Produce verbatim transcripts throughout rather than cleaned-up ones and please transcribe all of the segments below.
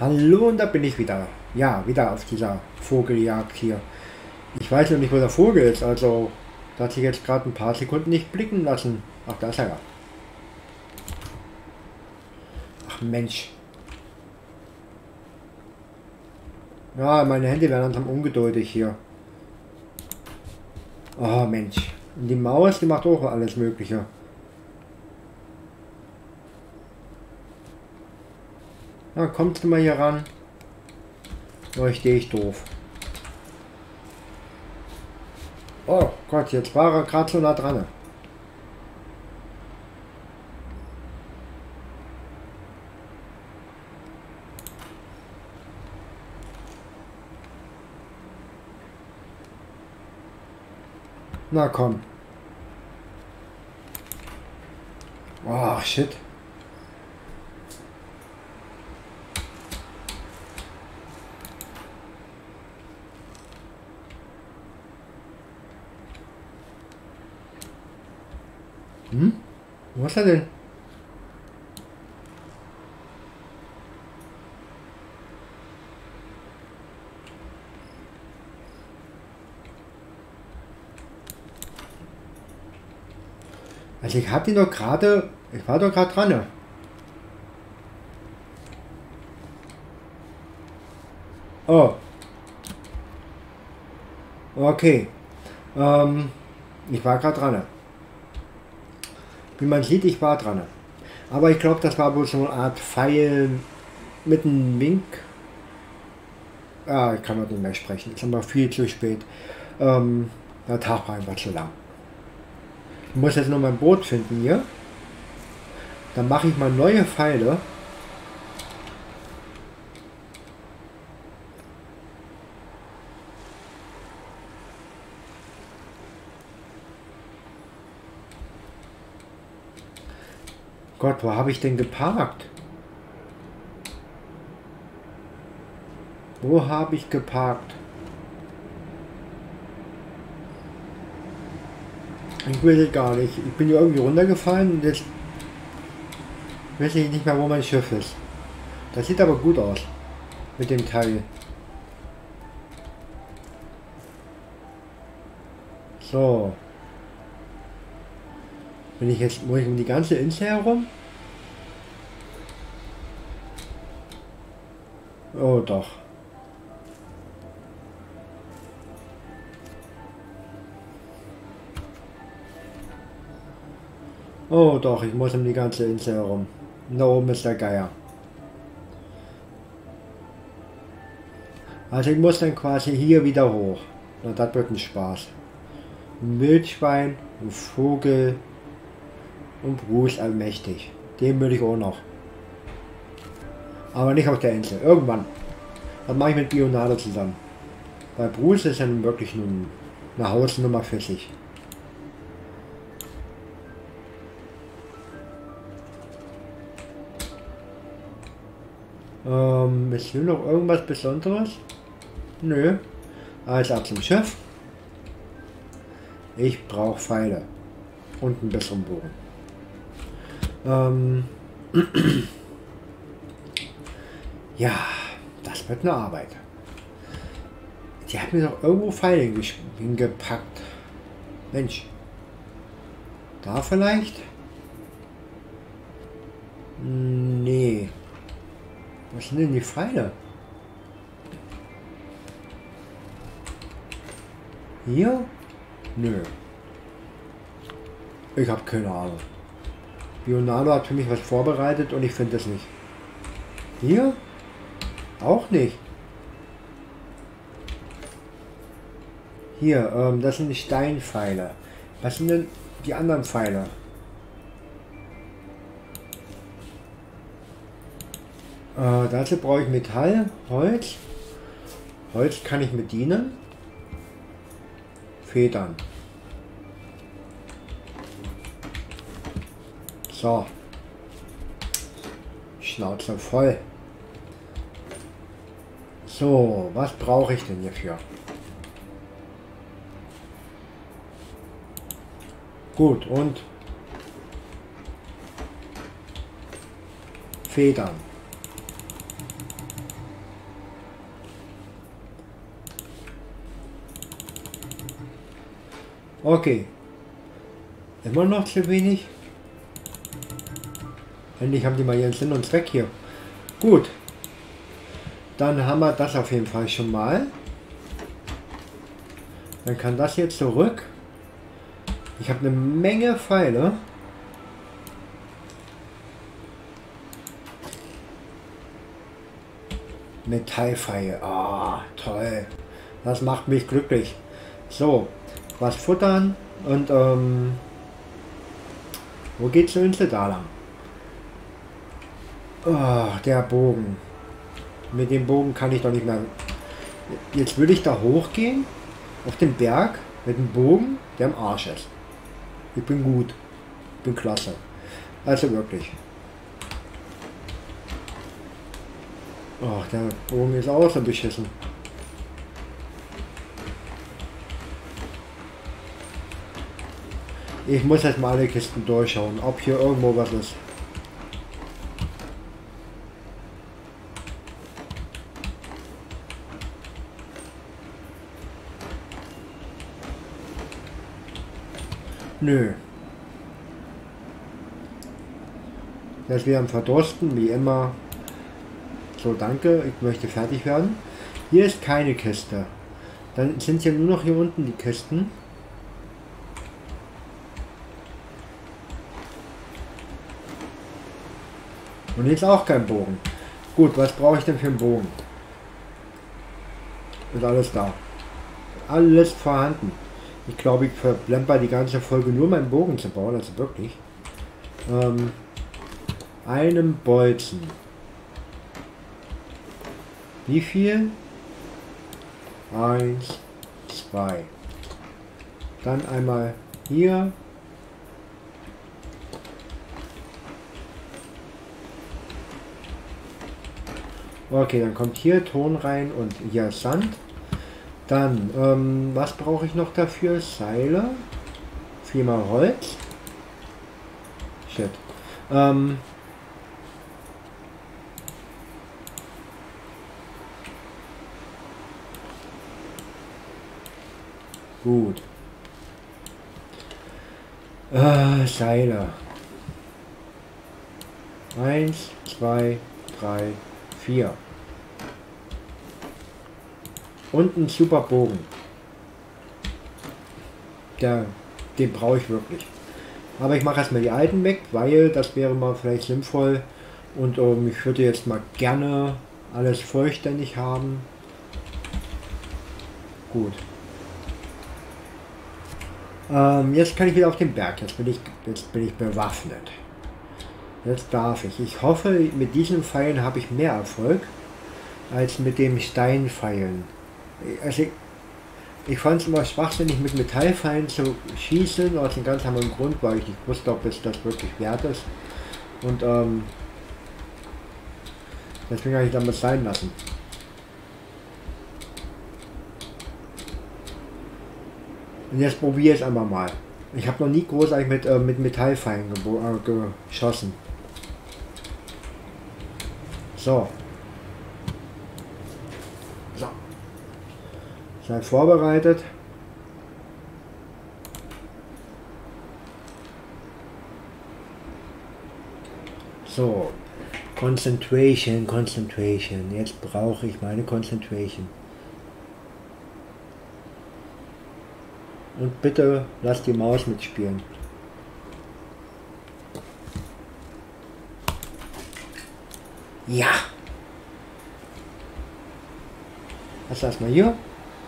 Hallo, und da bin ich wieder. Ja, wieder auf dieser Vogeljagd hier. Ich weiß noch nicht, wo der Vogel ist, also da hat sich jetzt gerade ein paar Sekunden nicht blicken lassen. Ach, da ist er ja. Ach Mensch. Ja, meine Hände werden langsam ungeduldig hier. Oh Mensch. Und die Maus, die macht auch alles Mögliche. Na, kommst du mal hier ran? Oh, ich stehe ich doof. Oh Gott, jetzt war er gerade so nah dran. Na komm. Oh, shit. Hm? Wo ist er denn? Also ich hatte ihn doch gerade, ich war doch gerade dran. Ne? Oh. Okay. Ähm, ich war gerade dran. Wie man sieht, ich war dran. Aber ich glaube, das war wohl so eine Art Pfeil mit einem Wink. Ah, ich kann noch nicht mehr sprechen. Ist aber viel zu spät. Ähm, der Tag war einfach zu lang. Ich muss jetzt noch mein Boot finden hier. Dann mache ich mal neue Pfeile. Gott, wo habe ich denn geparkt? Wo habe ich geparkt? Ich will es gar nicht. Ich bin hier irgendwie runtergefallen und jetzt weiß ich nicht mehr, wo mein Schiff ist. Das sieht aber gut aus. Mit dem Teil. So. Wenn ich jetzt, muss ich um die ganze Insel herum? Oh doch. Oh doch, ich muss um die ganze Insel herum. Da oben ist der Geier. Also ich muss dann quasi hier wieder hoch. Na, das wird ein Spaß. Ein Wildschwein, ein Vogel und Bruce allmächtig. Den will ich auch noch. Aber nicht auf der Insel. Irgendwann. Das mache ich mit Bionado zusammen. Weil Bruce ist dann wirklich nur eine Hausnummer für sich. Ähm, ist hier noch irgendwas Besonderes? Nö. Also ab zum Schiff. Ich brauche Pfeile. Und ein bisschen Bogen. Ähm. Ja, das wird eine Arbeit. Die hat mir doch irgendwo Pfeile hingepackt. Mensch. Da vielleicht? Nee. Was sind denn die Pfeile? Hier? Nö. Ich habe keine Ahnung. Bionado hat für mich was vorbereitet und ich finde es nicht. Hier? Auch nicht. Hier, ähm, das sind die Steinpfeile. Was sind denn die anderen Pfeile? Äh, dazu brauche ich Metall, Holz. Holz kann ich bedienen. Federn. So. Schnauze voll. So, was brauche ich denn hierfür? Gut, und Federn. Okay. Immer noch zu wenig. Endlich haben die mal ihren Sinn und Zweck hier. Gut. Dann haben wir das auf jeden Fall schon mal. Dann kann das hier zurück. Ich habe eine Menge Pfeile. Metallpfeile. Ah, toll. Das macht mich glücklich. So, was futtern und ähm, wo geht's zur Insel da lang? Oh, der Bogen. Mit dem Bogen kann ich doch nicht mehr. Jetzt will ich da hochgehen auf den Berg mit dem Bogen, der im Arsch ist. Ich bin gut. Ich bin klasse. Also wirklich. Oh, der Bogen ist auch so beschissen. Ich muss jetzt mal alle Kisten durchschauen, ob hier irgendwo was ist. Nö. Jetzt wieder am Verdursten, wie immer. So, danke, ich möchte fertig werden. Hier ist keine Kiste. Dann sind ja nur noch hier unten die Kisten. Und jetzt auch kein Bogen. Gut, was brauche ich denn für einen Bogen? Ist alles da. Alles vorhanden. Ich glaube, ich verplemper die ganze Folge nur meinen Bogen zu bauen, also wirklich. Ähm, einem Bolzen. Wie viel? Eins, zwei. Dann einmal hier. Okay, dann kommt hier Ton rein und hier Sand. Dann, ähm, was brauche ich noch dafür? Seile. Viermal Holz. Shit. Ähm. Gut. Äh, Seile. Eins, zwei, drei, vier. Und ein super Bogen. Der, den brauche ich wirklich. Aber ich mache erstmal die alten weg, weil das wäre mal vielleicht sinnvoll. Und ähm, ich würde jetzt mal gerne alles vollständig haben. Gut. Ähm, jetzt kann ich wieder auf den Berg. Jetzt bin ich, jetzt bin ich bewaffnet. Jetzt darf ich. Ich hoffe, mit diesen Pfeilen habe ich mehr Erfolg als mit dem Steinpfeilen. Also ich, ich fand es immer schwachsinnig, mit Metallpfeilen zu schießen, aus einem ganz anderen Grund, weil ich nicht wusste, ob es das wirklich wert ist. Und ähm, deswegen habe ich damit sein lassen. Und jetzt probiere ich es einfach mal. Ich habe noch nie großartig mit, äh, mit Metallpfeilen äh, geschossen. So. So. Seid vorbereitet. So. Concentration, Concentration. Jetzt brauche ich meine Concentration. Und bitte lasst die Maus mitspielen. Ja. Was ist mal hier?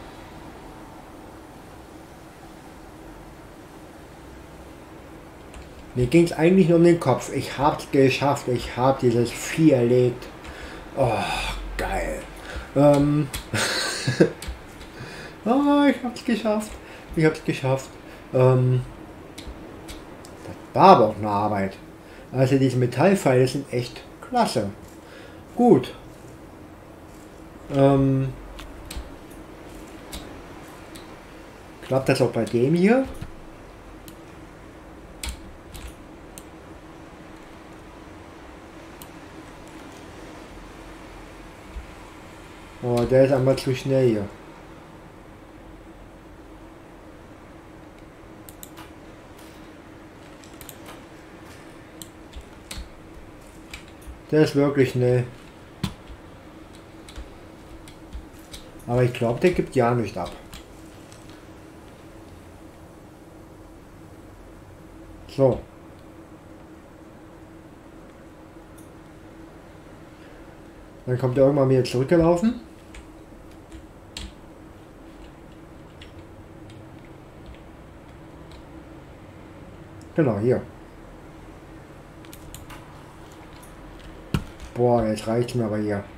Mir ging es eigentlich nur um den Kopf. Ich hab's geschafft. Ich habe dieses Vieh erlegt. Oh, geil. Ähm. Oh, ich hab's geschafft. Ich hab's geschafft. Ähm. Das war aber auch eine Arbeit. Also diese Metallpfeile sind echt klasse. Gut. Ähm. Klappt das auch bei dem hier? Oh, der ist einmal zu schnell hier. Der ist wirklich schnell. Aber ich glaube, der gibt ja nicht ab. So. Dann kommt er irgendwann wieder zurückgelaufen. Genau, hier. Boah, jetzt reicht's mir aber hier.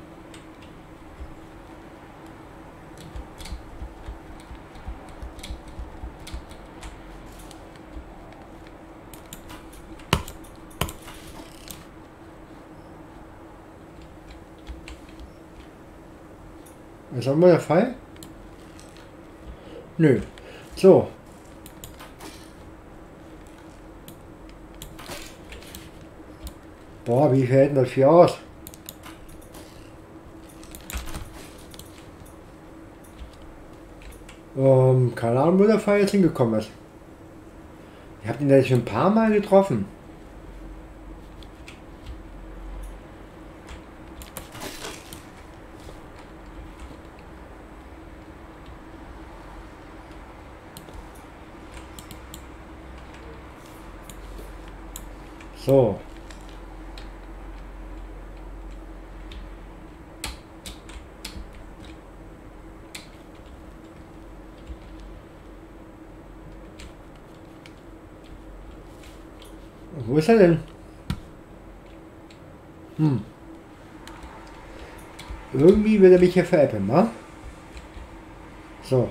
Ist auch mal der Fall? Nö. So. Boah, wie fällt denn das hier aus? Ähm, keine Ahnung, wo der Fall jetzt hingekommen ist. Ich habe ihn jetzt schon ein paar Mal getroffen. So. Wo ist er denn? Hm. Irgendwie will er mich hier veräppeln, ne? So.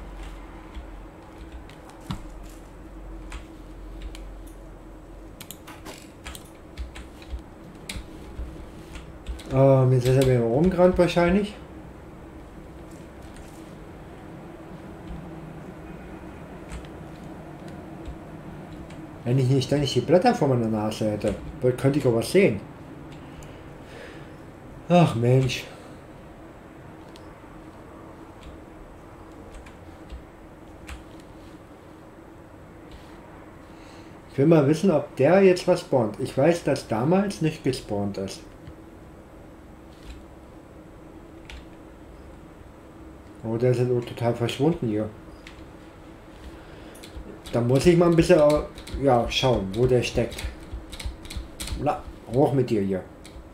Ähm, jetzt ist er wieder rumgerannt wahrscheinlich. Wenn ich nicht ständig die Blätter vor meiner Nase hätte, könnte ich auch was sehen. Ach Mensch. Ich will mal wissen, ob der jetzt was spawnt. Ich weiß, dass damals nicht gespawnt ist. Oh, der ist jetzt total verschwunden hier. Da muss ich mal ein bisschen ja, schauen, wo der steckt. Na, hoch mit dir hier.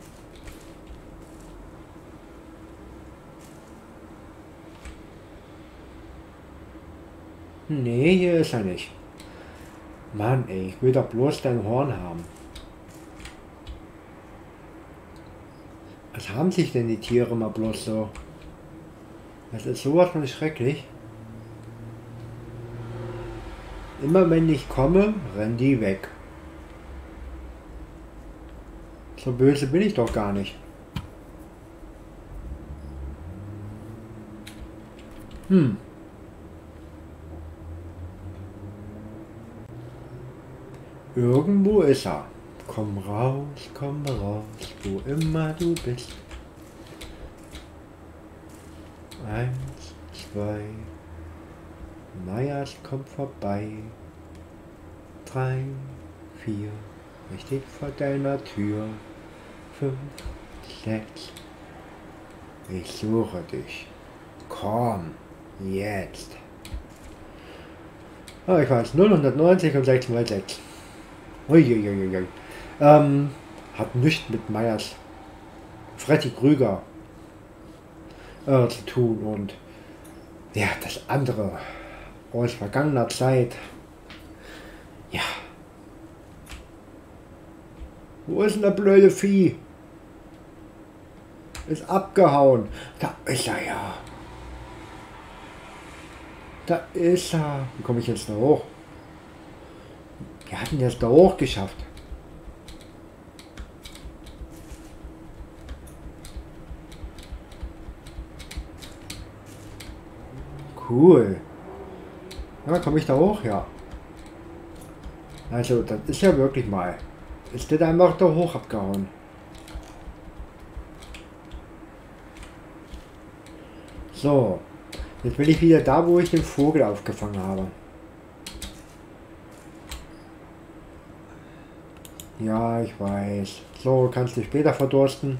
Nee, hier ist er nicht. Mann, ey, ich will doch bloß dein Horn haben. Was haben sich denn die Tiere mal bloß so? Das ist sowas von schrecklich. Immer wenn ich komme, rennen die weg. So böse bin ich doch gar nicht. Hm. Irgendwo ist er. Komm raus, komm raus, wo immer du bist. Eins, zwei. Meyers kommt vorbei. Drei, vier. Er steht vor deiner Tür. Fünf, sechs. Ich suche dich. Komm, jetzt. Oh, ich weiß, null, hundertneunzig und sechs mal sechs. Uiuiuiui. Ähm, hat nichts mit Meyers Freddy Krüger äh, zu tun und ja, das andere aus vergangener Zeit. Ja. Wo ist denn der blöde Vieh? Ist abgehauen. Da ist er ja. Da ist er. Wie komme ich jetzt da hoch? Wir hatten das da hoch geschafft. Cool. Ja, komme ich da hoch? Ja. Also, das ist ja wirklich mal. Ist der da einfach da hoch abgehauen? So. Jetzt bin ich wieder da, wo ich den Vogel aufgefangen habe. Ja, ich weiß. So, kannst du später verdursten.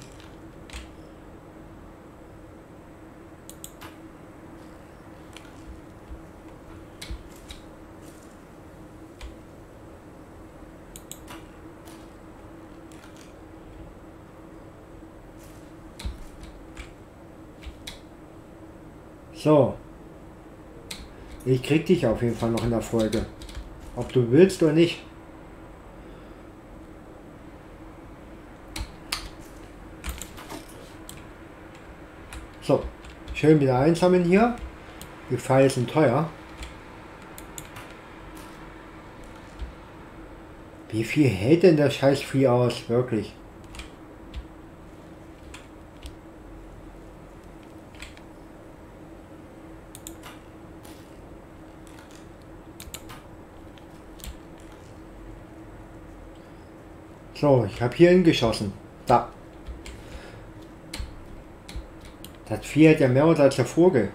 So. Ich krieg dich auf jeden Fall noch in der Folge. Ob du willst oder nicht. So. Schön wieder einsammeln hier. Die Pfeile sind teuer. Wie viel hält denn der scheiß Vieh aus? Wirklich. So, ich habe hier hingeschossen. Da. Das Vieh hat ja mehr als der Vogel.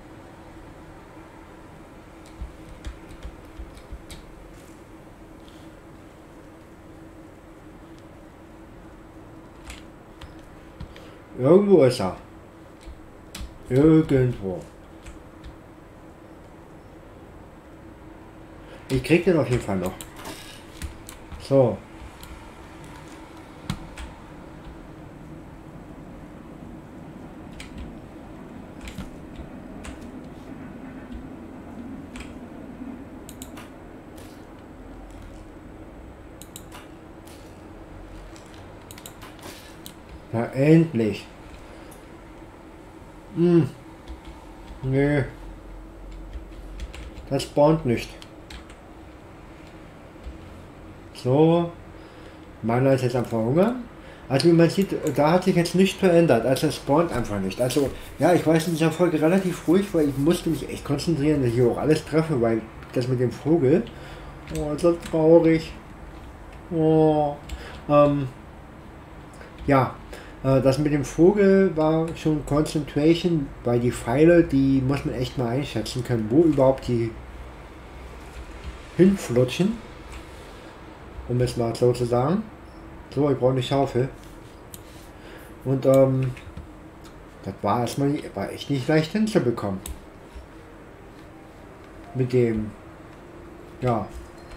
Irgendwo ist er. Irgendwo. Ich krieg den auf jeden Fall noch. So. Na endlich. Hm. Nö. Das spawnt nicht. So. Meiner ist jetzt am Verhungern. Also wie man sieht, da hat sich jetzt nichts verändert. Also es spawnt einfach nicht. Also ja, ich war in dieser Folge relativ ruhig, weil ich musste mich echt konzentrieren, dass ich auch alles treffe, weil das mit dem Vogel. Oh, ist das traurig. Oh. Ähm. Ja. Das mit dem Vogel war schon Concentration, weil die Pfeile, die muss man echt mal einschätzen können, wo überhaupt die hinflutschen, um es mal so zu sagen. So, ich brauche eine Schaufel. Und ähm, das war erstmal war echt nicht leicht hinzubekommen. Mit dem, ja.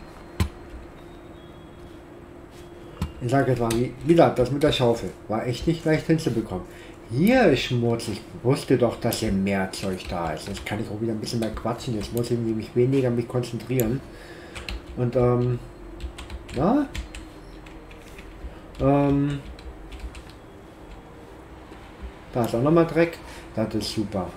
Ich sage jetzt mal, wie gesagt, das mit der Schaufel war echt nicht leicht hinzubekommen. Hier ist schmutzig. Ich wusste doch, dass hier mehr Zeug da ist. Jetzt kann ich auch wieder ein bisschen mehr quatschen. Jetzt muss ich mich weniger mich konzentrieren. Und ähm, ja, ähm, da ist auch nochmal Dreck. Das ist super.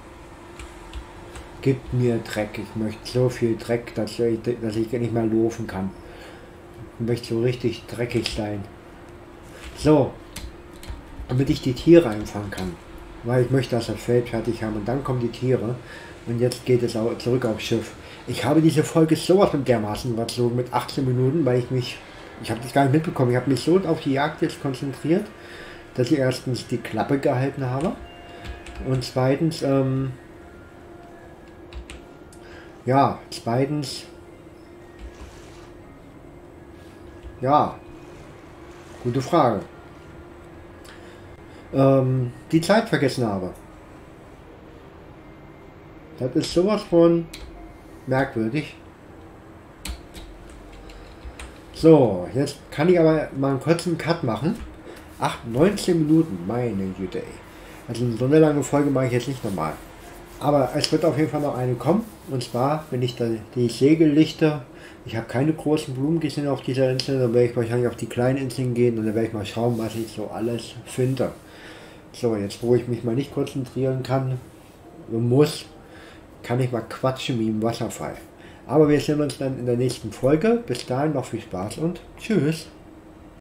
Gib mir Dreck. Ich möchte so viel Dreck, dass ich, dass ich nicht mehr laufen kann. Ich möchte so richtig dreckig sein. So, damit ich die Tiere einfangen kann. Weil ich möchte, dass das Feld fertig haben und dann kommen die Tiere. Und jetzt geht es auch zurück aufs Schiff. Ich habe diese Folge sowas von dermaßen überzogen mit achtzehn Minuten, weil ich mich, ich habe das gar nicht mitbekommen, ich habe mich so auf die Jagd jetzt konzentriert, dass ich erstens die Klappe gehalten habe und zweitens, ähm, ja, zweitens, ja, gute Frage, ähm, die Zeit vergessen habe. Das ist sowas von merkwürdig. So, jetzt kann ich aber mal einen kurzen Cut machen. acht, neunzehn Minuten, meine Güte, ey. Also so eine lange Folge mache ich jetzt nicht normal. Aber es wird auf jeden Fall noch eine kommen. Und zwar, wenn ich da die Segel lichte. Ich habe keine großen Blumen gesehen auf dieser Insel. Dann werde ich wahrscheinlich auf die kleinen Inseln gehen und dann werde ich mal schauen, was ich so alles finde. So, jetzt wo ich mich mal nicht konzentrieren kann und muss, kann ich mal quatschen wie im Wasserfall. Aber wir sehen uns dann in der nächsten Folge. Bis dahin noch viel Spaß und tschüss.